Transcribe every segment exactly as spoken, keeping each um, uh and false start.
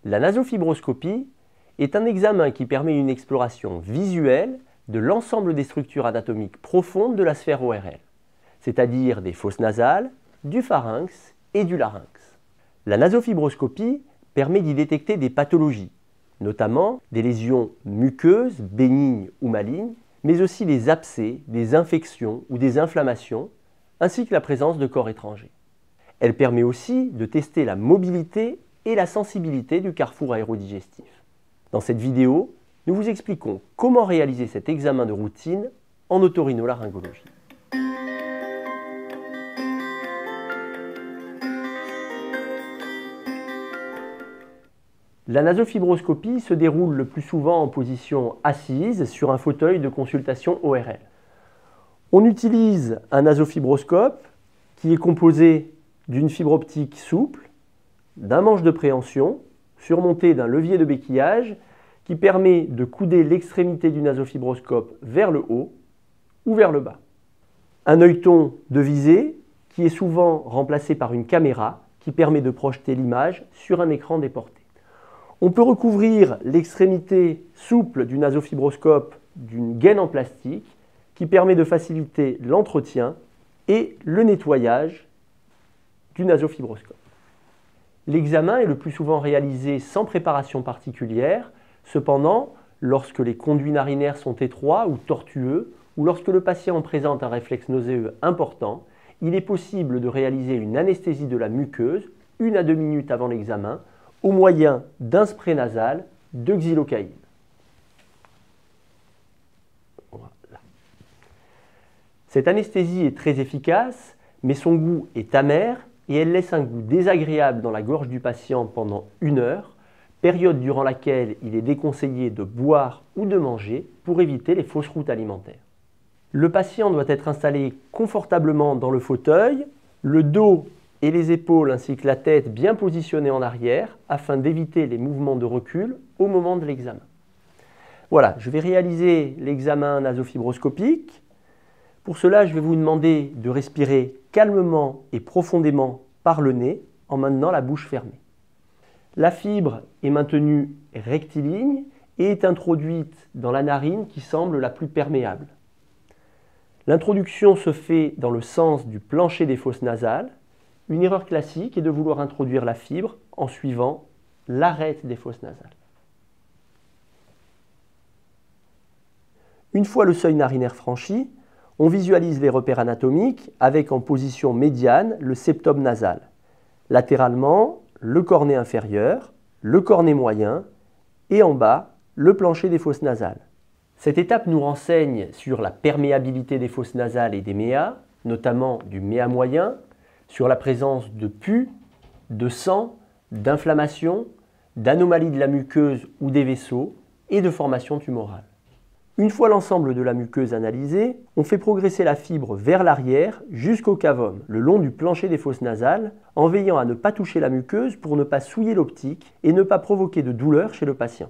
La nasofibroscopie est un examen qui permet une exploration visuelle de l'ensemble des structures anatomiques profondes de la sphère O R L, c'est-à-dire des fosses nasales, du pharynx et du larynx. La nasofibroscopie permet d'y détecter des pathologies, notamment des lésions muqueuses, bénignes ou malignes, mais aussi des abcès, des infections ou des inflammations, ainsi que la présence de corps étrangers. Elle permet aussi de tester la mobilité et la sensibilité du carrefour aérodigestif. Dans cette vidéo, nous vous expliquons comment réaliser cet examen de routine en otorhinolaryngologie. La nasofibroscopie se déroule le plus souvent en position assise sur un fauteuil de consultation O R L. On utilise un nasofibroscope qui est composé d'une fibre optique souple, d'un manche de préhension surmonté d'un levier de béquillage qui permet de couder l'extrémité du nasofibroscope vers le haut ou vers le bas. Un œilleton de visée qui est souvent remplacé par une caméra qui permet de projeter l'image sur un écran déporté. On peut recouvrir l'extrémité souple du nasofibroscope d'une gaine en plastique qui permet de faciliter l'entretien et le nettoyage du nasofibroscope. L'examen est le plus souvent réalisé sans préparation particulière. Cependant, lorsque les conduits narinaires sont étroits ou tortueux, ou lorsque le patient présente un réflexe nauséeux important, il est possible de réaliser une anesthésie de la muqueuse, une à deux minutes avant l'examen, au moyen d'un spray nasal de xylocaïne. Voilà. Cette anesthésie est très efficace, mais son goût est amer et elle laisse un goût désagréable dans la gorge du patient pendant une heure, période durant laquelle il est déconseillé de boire ou de manger pour éviter les fausses routes alimentaires. Le patient doit être installé confortablement dans le fauteuil, le dos et les épaules ainsi que la tête bien positionnés en arrière afin d'éviter les mouvements de recul au moment de l'examen. Voilà, je vais réaliser l'examen nasofibroscopique. Pour cela, je vais vous demander de respirer calmement et profondément par le nez en maintenant la bouche fermée. La fibre est maintenue rectiligne et est introduite dans la narine qui semble la plus perméable. L'introduction se fait dans le sens du plancher des fosses nasales. Une erreur classique est de vouloir introduire la fibre en suivant l'arête des fosses nasales. Une fois le seuil narinaire franchi, on visualise les repères anatomiques avec en position médiane le septum nasal. Latéralement, le cornet inférieur, le cornet moyen et en bas, le plancher des fosses nasales. Cette étape nous renseigne sur la perméabilité des fosses nasales et des méas, notamment du méa moyen, sur la présence de pus, de sang, d'inflammation, d'anomalies de la muqueuse ou des vaisseaux et de formation tumorale. Une fois l'ensemble de la muqueuse analysé, on fait progresser la fibre vers l'arrière jusqu'au cavum, le long du plancher des fosses nasales, en veillant à ne pas toucher la muqueuse pour ne pas souiller l'optique et ne pas provoquer de douleur chez le patient.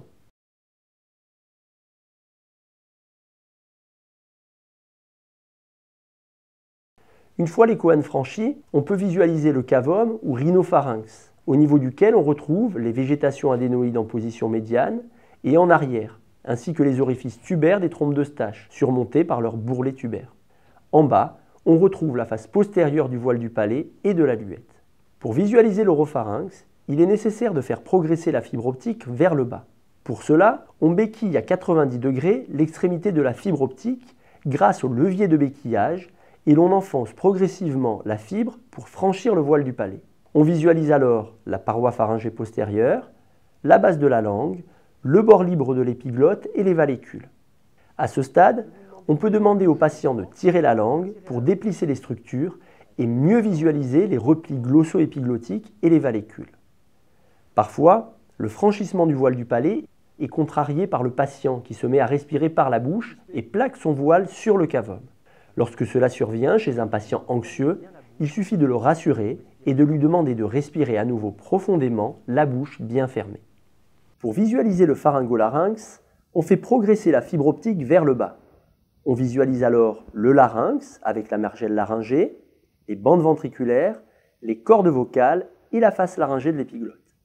Une fois les coânes franchis, on peut visualiser le cavum ou rhinopharynx, au niveau duquel on retrouve les végétations adénoïdes en position médiane et en arrière, ainsi que les orifices tubaires des trompes d'Eustache, surmontés par leurs bourrelets tubaires. En bas, on retrouve la face postérieure du voile du palais et de la luette. Pour visualiser l'oropharynx, il est nécessaire de faire progresser la fibre optique vers le bas. Pour cela, on béquille à quatre-vingt-dix degrés l'extrémité de la fibre optique grâce au levier de béquillage et l'on enfonce progressivement la fibre pour franchir le voile du palais. On visualise alors la paroi pharyngée postérieure, la base de la langue, le bord libre de l'épiglotte et les vallécules. À ce stade, on peut demander au patient de tirer la langue pour déplisser les structures et mieux visualiser les replis glosso-épiglottiques et les vallécules. Parfois, le franchissement du voile du palais est contrarié par le patient qui se met à respirer par la bouche et plaque son voile sur le cavum. Lorsque cela survient chez un patient anxieux, il suffit de le rassurer et de lui demander de respirer à nouveau profondément, la bouche bien fermée. Pour visualiser le pharyngolarynx, on fait progresser la fibre optique vers le bas. On visualise alors le larynx avec la margelle laryngée, les bandes ventriculaires, les cordes vocales et la face laryngée de l'épiglotte.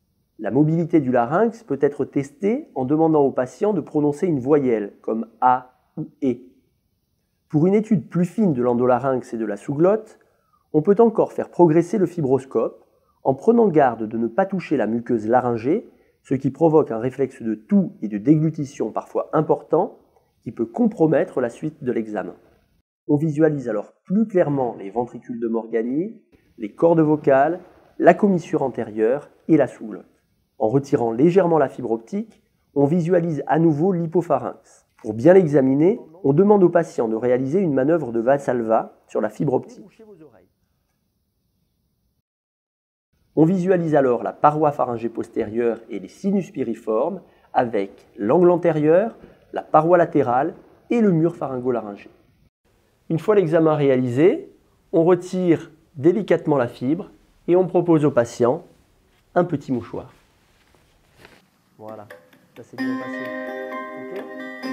La mobilité du larynx peut être testée en demandant au patient de prononcer une voyelle, comme A ou E. Pour une étude plus fine de l'endolarynx et de la sous-glotte, on peut encore faire progresser le fibroscope en prenant garde de ne pas toucher la muqueuse laryngée, ce qui provoque un réflexe de toux et de déglutition parfois important qui peut compromettre la suite de l'examen. On visualise alors plus clairement les ventricules de Morgagni, les cordes vocales, la commissure antérieure et la sous-glotte. En retirant légèrement la fibre optique, on visualise à nouveau l'hypopharynx. Pour bien l'examiner, on demande au patient de réaliser une manœuvre de Valsalva sur la fibre optique. On visualise alors la paroi pharyngée postérieure et les sinus piriformes avec l'angle antérieur, la paroi latérale et le mur pharyngo-laryngé. Une fois l'examen réalisé, on retire délicatement la fibre et on propose au patient un petit mouchoir. Voilà, ça s'est bien passé. Okay.